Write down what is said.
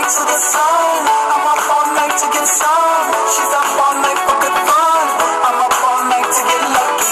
to the sun. I'm up all night to get some. She's a